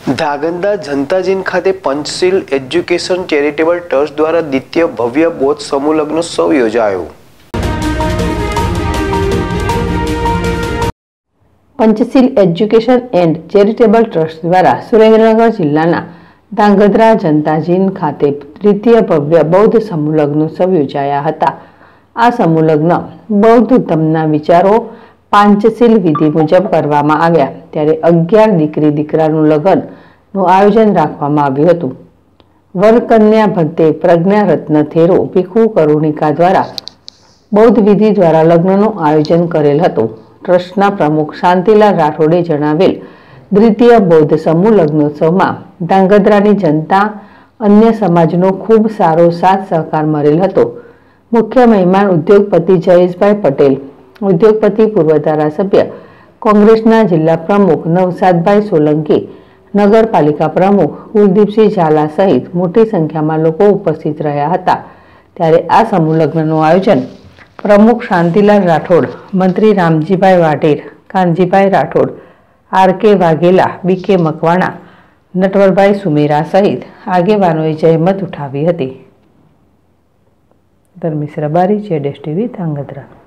ધાંગધ્રા જનતાજીન ખાતે પંચશીલ education charitable trust દ્વારા દ્વિતીય ભવ્ય બૌદ્ધ સમૂહ લગ્નોત્સવ યોજાયો। Panchsheel education and charitable trust દ્વારા સુરેન્દ્રનગર જિલ્લાના ધાંગધ્રા જનતાજીન ખાતે દ્વિતીય ભવ્ય બૌદ્ધ સમૂહ લગ્નોત્સવ યોજાયા હતા। આ સમૂહ લગ્ન બૌદ્ધ ધર્મના વિચારો પાંચશીલ વિધિ મુજબ કરવામાં આવ્યા, ત્યારે 11 દીકરી દીકરાનું લગ્નનું આયોજન રાખવામાં આવ્યું હતું। વરકન્યા ભક્તે પ્રજ્ઞા રત્ન થેરો ભીખુ કરુણિકા દ્વારા બૌદ્ધ વિધિ દ્વારા લગ્નનું આયોજન કરેલ હતું। ટ્રસ્ટના પ્રમુખ શાંતિલાલ રાઠોડે જણાવેલ દ્વિતીય બૌદ્ધ સમૂહ લગ્નોત્સવમાં ધાંગધ્રાની જનતા અન્ય સમાજનો ખૂબ સારો સાથ સહકાર મળેલ હતો। મુખ્ય મહેમાન ઉદ્યોગપતિ જયેશભાઈ પટેલ, ઉદ્યોગપતિ પૂર્વ ધારાસભ્ય કોંગ્રેસના જિલ્લા પ્રમુખ નવસાદભાઈ સોલંકી, નગરપાલિકા પ્રમુખ કુલદીપસિંહ ઝાલા સહિત મોટી સંખ્યામાં લોકો ઉપસ્થિત રહ્યા હતા। ત્યારે આ સમૂહ લગ્નનું આયોજન પ્રમુખ શાંતિલાલ રાઠોડ, મંત્રી રામજીભાઈ વાઢેર, કાનજીભાઈ રાઠોડ, આર.કે. વાઘેલા, બી.કે. મકવાણા, નટવરભાઈ સુમેરા સહિત આગેવાનોએ જહેમત ઉઠાવી હતી। ધર્મેશ રબારી, ZSTV, ધાંગધ્રા।